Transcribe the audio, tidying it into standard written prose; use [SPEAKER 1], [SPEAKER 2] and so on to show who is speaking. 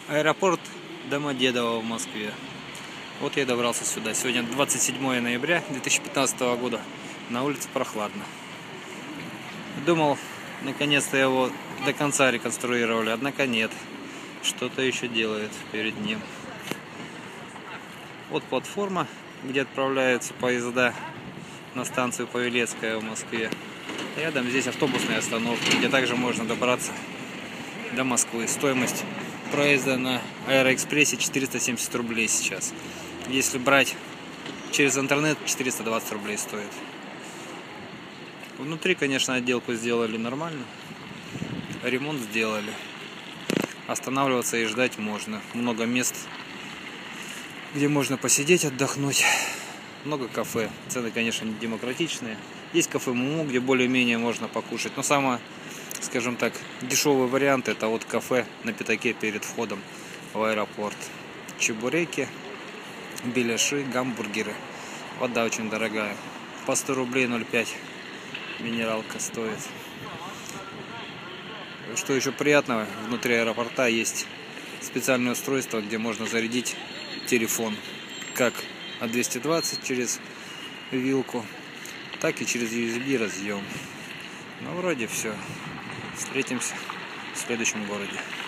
[SPEAKER 1] Аэропорт Домодедово в Москве. Вот я добрался сюда. Сегодня 27 ноября 2015 года. На улице прохладно. Думал, наконец-то его до конца реконструировали, однако нет. Что-то еще делают перед ним. Вот платформа, где отправляются поезда на станцию Павелецкая в Москве. Рядом здесь автобусные остановки, где также можно добраться до Москвы. Стоимость проезда на Аэроэкспрессе 470 рублей сейчас. Если брать через интернет, 420 рублей стоит. Внутри, конечно, отделку сделали нормально. Ремонт сделали. Останавливаться и ждать можно. Много мест, где можно посидеть, отдохнуть. Много кафе. Цены, конечно, не демократичные. Есть кафе Муму, где более-менее можно покушать. Но самое, скажем так, дешевый вариант — это вот кафе на пятаке перед входом в аэропорт. Чебуреки, беляши, гамбургеры. Вода очень дорогая. По 100 рублей 0,5 минералка стоит. Что еще приятного, внутри аэропорта есть специальное устройство, где можно зарядить телефон. Как от 220 через вилку, так и через USB разъем. Ну, вроде все. Встретимся в следующем городе.